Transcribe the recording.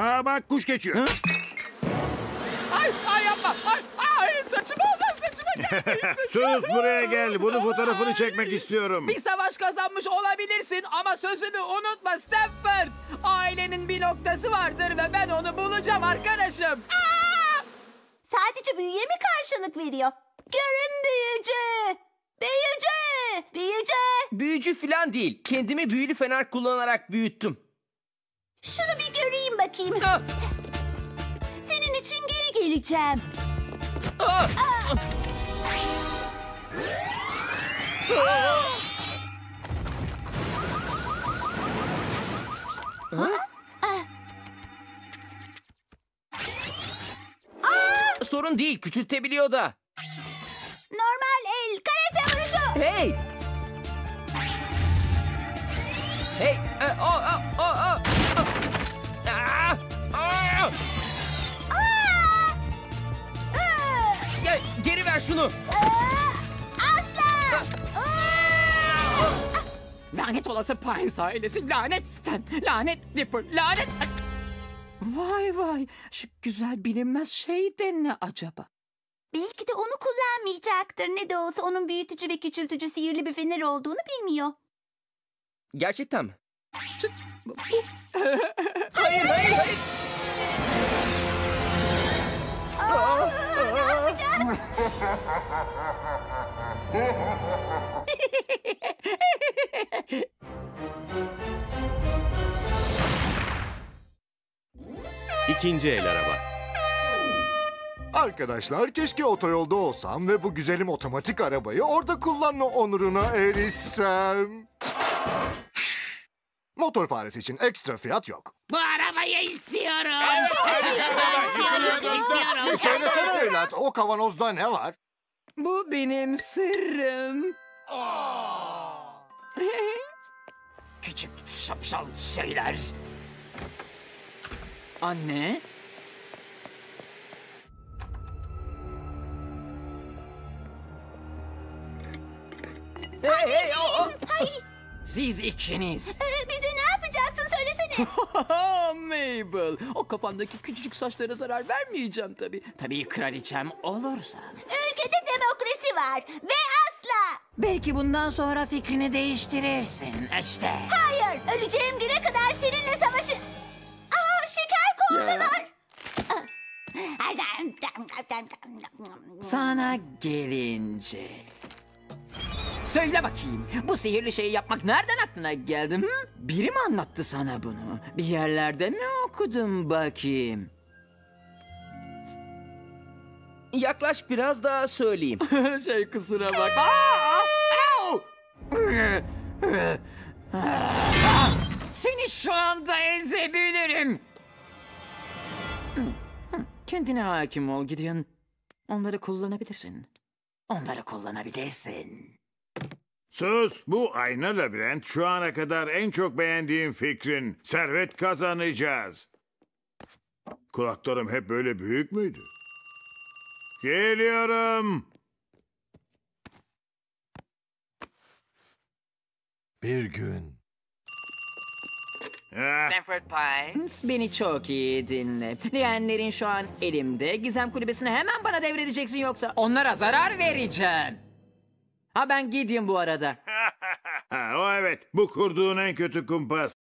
Aa bak kuş geçiyor. Hı? Ay yapma. Ay saçıma olmaz saçıma gelmeyin. Sus buraya gel. Bunun fotoğrafını çekmek istiyorum. Bir savaş kazanmış olabilirsin ama sözümü unutma Stanford. Ailenin bir noktası vardır ve ben onu bulacağım arkadaşım. Sadece büyüye mi karşılık veriyor? Görün büyücü! Büyücü! Büyücü! Büyücü falan değil. Kendimi büyülü fener kullanarak büyüttüm. Şunu bir göreyim bakayım. Ah! Senin için geri geleceğim. Ah! Sorun değil, küçültebiliyor da. Normal el, karate vuruşu. Hey! Hey! Geri ver şunu. Asla! Lanet olası Pines ailesi, lanet Stan, lanet Dipper, lanet... Vay, şu güzel bilinmez şey de ne acaba? Belki de onu kullanmayacaktır. Ne de olsa onun büyütücü ve küçültücü sihirli bir fener olduğunu bilmiyor. Gerçekten mi? Çıt. Hayır. Ne yapacağız? İkinci el araba. Arkadaşlar keşke otoyolda olsam ve bu güzelim otomatik arabayı orada kullanma onuruna erişsem. Motor faresi için ekstra fiyat yok. Bu arabayı istiyorum. Söylesene evlat, o kavanozda ne var? Bu benim sırrım. Küçük şapşal şeyler. Anne? Siz ikiniz. Bize ne yapacaksın söylesene. Mabel, o kafandaki küçücük saçlara zarar vermeyeceğim tabii. Tabii kraliçem olursan. Ülkede demokrasi var ve asla. Belki bundan sonra fikrini değiştirirsin işte. Hayır, öleceğim güne kadar seninle savaşı... şeker koydular. Sana gelince. Söyle bakayım, bu sihirli şeyi yapmak nereden aklına geldi? Hı? Biri mi anlattı sana bunu? Bir yerlerde mi okudun bakayım? Yaklaş biraz daha söyleyeyim. Kısına bak. Seni şu anda ezebilirim. Kendine hakim ol Gideon. Onları kullanabilirsin. Onları kullanabilirsin. Sus. Bu ayna labirent şu ana kadar en çok beğendiğim fikrin. Servet kazanacağız. Kulaklarım hep böyle büyük müydü? Geliyorum. Bir gün. Stanford Pines, beni çok iyi dinle. Leğenlerin şu an elimde. Gizem kulübesini hemen bana devredeceksin yoksa onlara zarar vereceğim. Ha ben Gideon bu arada. O evet. Bu kurduğun en kötü kumpas.